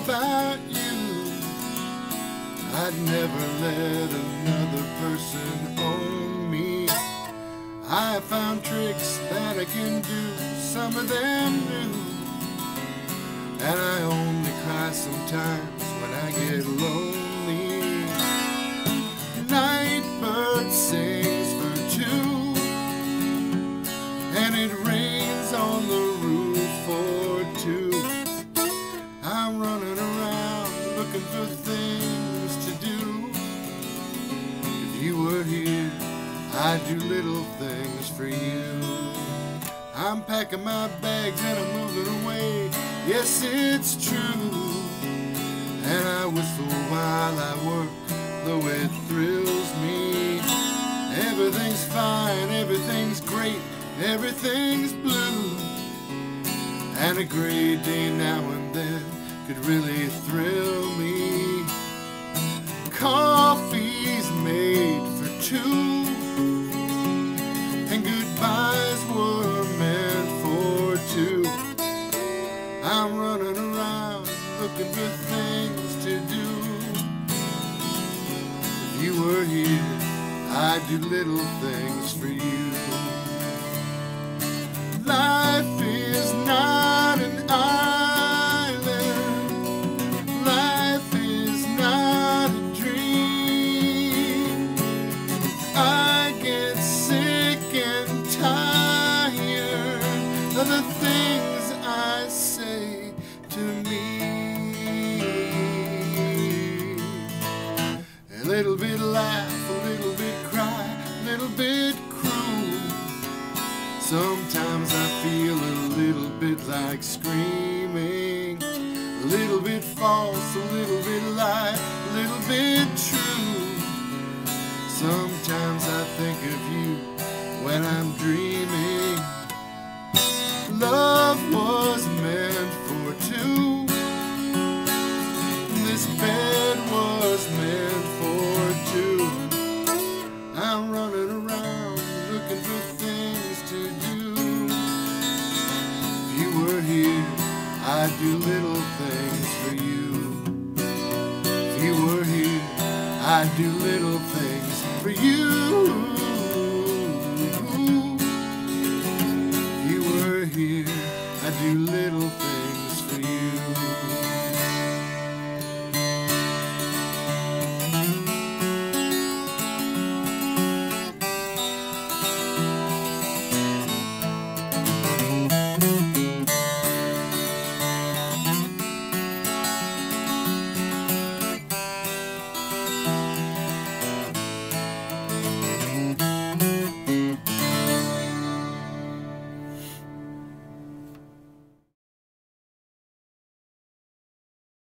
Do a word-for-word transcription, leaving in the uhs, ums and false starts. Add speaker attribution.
Speaker 1: about you. I'd never let another person own me. I found tricks that I can do, some of them new. And I only cry sometimes when I get lonely. Nightbird sings for two, and it rains on the roof for two. I'm running around looking for things to do. If you were here, I'd do little things for you. I'm packing my bags and I'm moving away. Yes, it's true. And I whistle while I work, though it thrills me. Everything's fine, everything's great, everything's blue. And a gray day now and then could really thrill me. Coffee's made for two, and goodbyes were meant for two. I'm running around looking for things to do. If you were here, I'd do little things for you. Life is not an island. Life is not a dream. I get sick and tired of the things I say to me. A little bit laugh, a little bit cry, a little bit cruel. Sometimes I feel a little bit like screaming. A little bit false, a little bit lie, a little bit true. Sometimes I think of you when I'm dreaming. Love was meant for two. This bed was meant for two. I'm running around looking for things to do. If you were here, I'd do little things for you. If you were here, I'd do little things for you.